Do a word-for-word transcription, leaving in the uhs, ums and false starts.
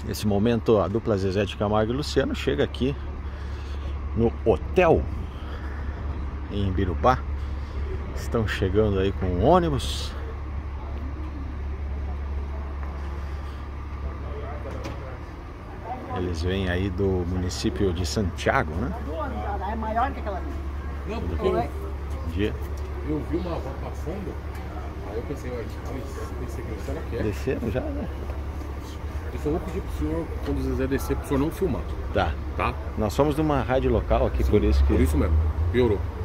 Nesse momento a dupla Zezé de Camargo e Luciano chega aqui no hotel em Imbirubá. Estão chegando aí com um ônibus. Eles vêm aí do município de Santiago, né? É maior que aquela ali. Não, porque eu, Dia. eu vi uma van passando, aí eu pensei, olha, pensei que será que é? Desceram já, né? Eu só vou pedir pro senhor, quando o Zezé descer, pro senhor não filmar, Tá. tá? Nós somos de uma rádio local aqui, por isso que... Por isso mesmo, piorou.